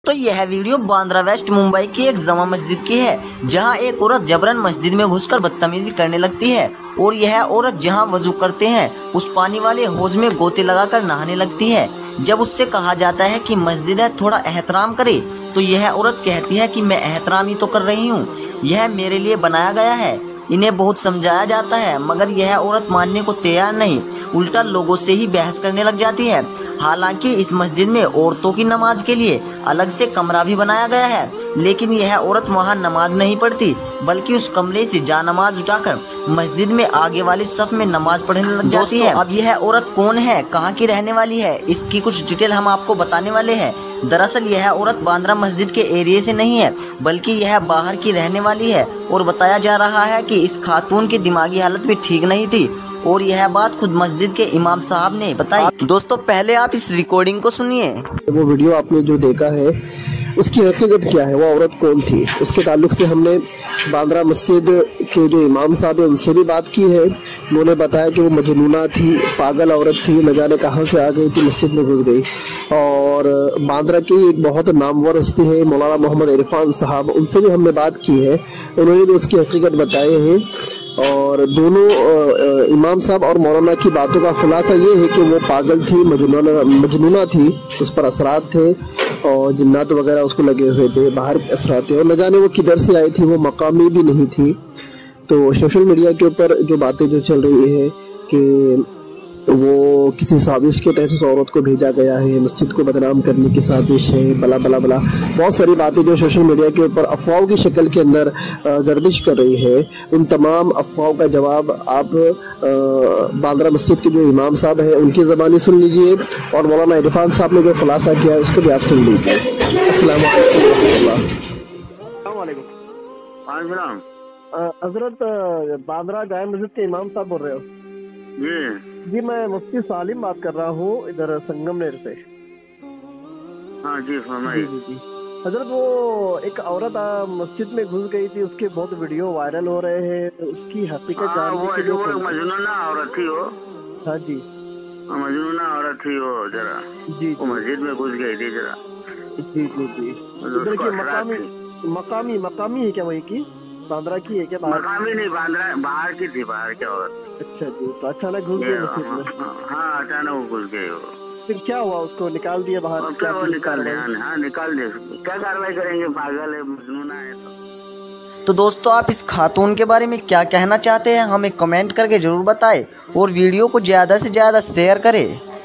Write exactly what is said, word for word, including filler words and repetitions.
तो यह video Bandra waste Mumbai की एक जमा मस्जिद की है, जहां एक औरत जबरन मस्जिद में घुसकर बदतमीजी करने लगती है और यह औरत जहां वजू करते हैं उस पानी वाले हौज में गोते लगाकर नहाने लगती है। जब उससे कहा जाता है कि मस्जिद है, थोड़ा एहतराम करे, तो यह औरत कहती है कि मैं एहतराम ही तो कर रही हूँ, यह मेरे लिए बनाया गया है। इन्हें बहुत समझाया जाता है मगर यह औरत मानने को तैयार नहीं, उल्टा लोगों से ही बहस करने लग जाती है। हालांकि इस मस्जिद में औरतों की नमाज के लिए अलग से कमरा भी बनाया गया है, लेकिन यह औरत वहां नमाज नहीं पढ़ती बल्कि उस कमरे से जा नमाज उठाकर मस्जिद में आगे वाली सफ में नमाज पढ़ने लग जाती है। अब यह औरत कौन है, कहाँ की रहने वाली है, इसकी कुछ डिटेल हम आपको बताने वाले हैं। दरअसल यह औरत बांद्रा मस्जिद के एरिया से नहीं है बल्कि यह बाहर की रहने वाली है और बताया जा रहा है कि इस खातून की दिमागी हालत भी ठीक नहीं थी और यह बात खुद मस्जिद के इमाम साहब ने बताई। दोस्तों पहले आप इस रिकॉर्डिंग को सुनिए। वो वीडियो आपने जो देखा है उसकी हकीकत क्या है, वो औरत कौन थी, उसके ताल्लुक से हमने बांद्रा मस्जिद के जो इमाम साहब है उनसे भी बात की है। उन्होंने बताया कि वो मजनूना थी, पागल औरत थी, न जाने कहाँ से आ गई थी, मस्जिद में घुस गई। और बांद्रा की एक बहुत नामवर हस्ती है मौलाना मोहम्मद इरफान साहब, उनसे भी हमने बात की है, उन्होंने भी उसकी हकीकत बताए हैं। और दोनों इमाम साहब और मौलाना की बातों का खुलासा ये है कि वो पागल थी, मजनूना मजनूना थी, उस पर असरात थे और जिन्नात वगैरह उसको लगे हुए थे, बाहर के असरात थे और न जाने वो किधर से आई थी, वो मकामी भी नहीं थी। तो सोशल मीडिया के ऊपर जो बातें जो चल रही है कि वो किसी साजिश के तहत उस औरत को भेजा गया है, मस्जिद को बदनाम करने की साजिश है, बला बला बला बहुत सारी बातें जो सोशल मीडिया के ऊपर अफवाहों की शक्ल के अंदर गर्दिश कर रही है, उन तमाम अफवाहों का जवाब आप बांद्रा मस्जिद के जो इमाम साहब हैं उनकी ज़बानी सुन लीजिए और मौलाना इरफान साहब ने जो खुलासा किया है उसको भी आप सुन लीजिए। अस्सलाम वालेकुम। हजरत बांद्रा जाए मस्जिद के इमाम साहब बोल रहे हो? जी जी मैं मुफ्ती सालिम बात कर रहा हूँ इधर संगमनेर से। हाँ जी फरमाइए। जी जी हजरत वो एक औरत मस्जिद में घुस गई थी, उसके बहुत वीडियो वायरल हो रहे हैं, उसकी हकीकत जानने के लिए। वो मजनूना औरत थी वो। हाँ जी मजनूना औरत थी वो, जरा जी वो मस्जिद में घुस गई थी जरा। जी जी जी इधर की मकामी मकामी मकामी है क्या, वही की बांद्रा की है क्या? मकामी नहीं, बांद्रा बाहर की थी, बाहर की औरत। अच्छा जी, तो अचानक घुस गए मस्जिद में? हाँ अचानक वो घुस गए। वो फिर क्या हुआ, उसको निकाल दिया बाहर? क्या वो निकाल दिया? हाँ निकाल दिया। क्या कार्रवाई करेंगे, पागल है, मजनूना है। तो तो दोस्तों आप इस खातून के बारे में क्या कहना चाहते हैं हमें कमेंट करके जरूर बताएं और वीडियो को ज़्यादा से ज़्यादा शेयर करें।